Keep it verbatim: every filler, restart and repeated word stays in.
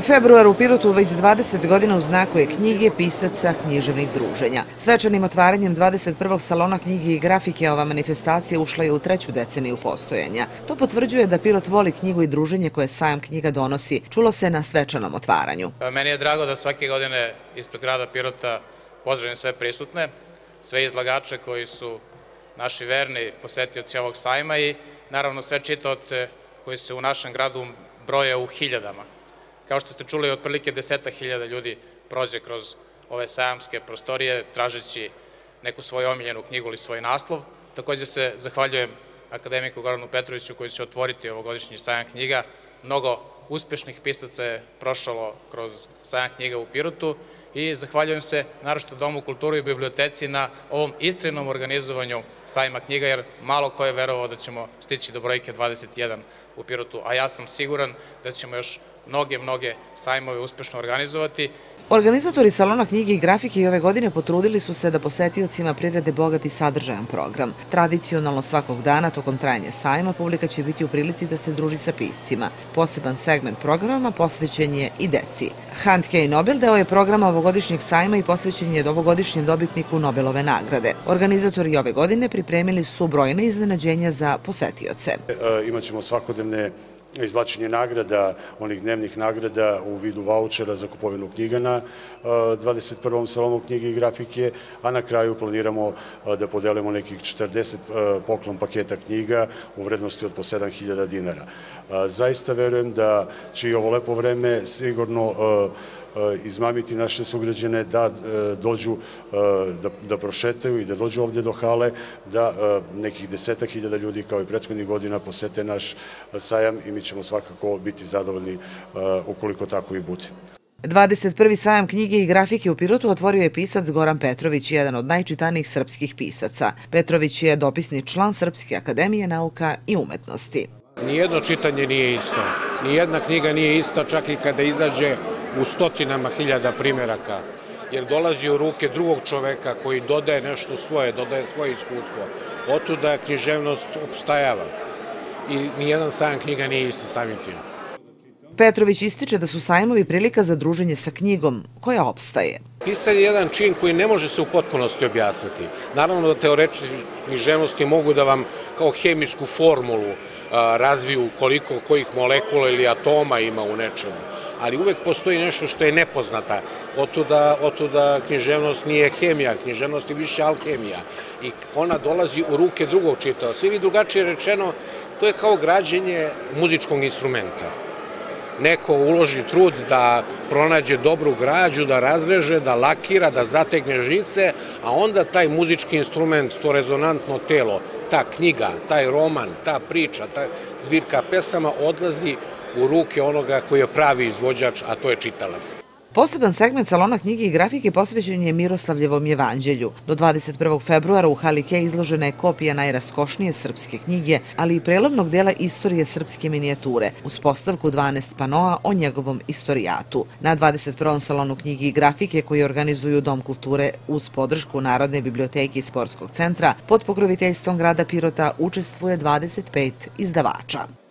Februar u Pirotu već dvadeset godina u znaku je knjige, pisaca, književnih druženja. Svečanim otvaranjem dvadeset prvog salona knjige i grafike ova manifestacija ušla je u treću deceniju postojanja. To potvrđuje da Pirot voli knjigu i druženje koje sajam knjiga donosi. Čulo se na svečanom otvaranju. Meni je drago da svake godine ispred grada Pirota pozdravim sve prisutne, sve izlagače koji su naši verni posetioci ovog sajma i naravno sve čitaoce koji se u našem gradu broje u hiljadama. Kao što ste čuli, otprilike desetak hiljada ljudi prođe kroz ove sajamske prostorije tražeći neku svoju omiljenu knjigu ili svoj naslov. Također se zahvaljujem akademiku Goranu Petroviću koji će otvoriti ovogodišnji sajam knjiga. Mnogo uspešnih pisaca je prošlo kroz sajam knjiga u Pirotu i zahvaljujem se naročito Domu kulture i biblioteci na ovom istrenom organizovanju sajma knjiga, jer malo ko je verovao da ćemo stići do brojke dvadeset jedan u Pirotu, a ja sam siguran da ćemo još mnoge, mnoge sajmove uspešno organizovati. Organizatori salona knjige i grafike i ove godine potrudili su se da posetiocima prirede bogat i sadržajan program. Tradicionalno svakog dana tokom trajanja sajma publika će biti u prilici da se druži sa piscima. Poseban segment programa posvećen je i deci. Handkej Nobel deo je programa ovogodišnjeg sajma i posvećen je ovogodišnjem dobitniku Nobelove nagrade. Organizatori ove godine pripremili su brojne iznenađenja za posetioce. Imaćemo svakodnevne izvlačenje nagrada, onih dnevnih nagrada u vidu vaučera za kupovinu knjiga na dvadeset prvom salonu knjige i grafike, a na kraju planiramo da podelimo nekih četrdeset poklon paketa knjiga u vrednosti od po sedam hiljada dinara. Zaista verujem da će i ovo lepo vreme sigurno izmamiti naše sugrađane da dođu, da prošetaju i da dođu ovdje do hale, da nekih desetak hiljada ljudi kao i prethodnih godina posete naš sajam i mi ćemo svakako biti zadovoljni ukoliko tako i bude. dvadeset prvi sajam knjige i grafike u Pirotu otvorio je pisac Goran Petrović, jedan od najčitanijih srpskih pisaca. Petrović je dopisni član Srpske akademije nauka i umetnosti. Nijedno čitanje nije isto, nijedna knjiga nije ista, čak i kada izađe u stotinama hiljada primjeraka, jer dolazi u ruke drugog čoveka koji dodaje nešto svoje, dodaje svoje iskustvo. Otuda književnost opstajava i nijedan sajam knjiga nije isti samim tim. Petrović ističe da su sajmovi prilika za druženje sa knjigom, koja opstaje. Pisanje je jedan čin koji ne može se u potpunosti objasniti. Naravno da teoretički književnosti mogu da vam kao hemijsku formulu razviju koliko kojih molekula ili atoma ima u nečemu, ali uvek postoji nešto što je nepoznata. Otuda književnost nije hemija, književnost je više alhemija i ona dolazi u ruke drugog čitaoca. Ili drugačije rečeno, to je kao građenje muzičkog instrumenta. Neko uloži trud da pronađe dobru građu, da razreže, da lakira, da zategne žice, a onda taj muzički instrument, to rezonantno telo, ta knjiga, taj roman, ta priča, ta zbirka pesama odlazi u ruke onoga koji je pravi izvođač, a to je čitalac. Poseban segment salona knjige i grafike posvećen je Miroslavljevom jevanđelju. Do dvadeset prvog februara u hali Kej izložena je kopija najraskošnije srpske knjige, ali i prelomnog dela istorije srpske minijature, uz postavku dvanaest panoa o njegovom istorijatu. Na dvadeset prvom salonu knjige i grafike koji organizuju Dom kulture uz podršku Narodne biblioteke i Sportskog centra pod pokroviteljstvom grada Pirota učestvuje dvadeset pet izdavača.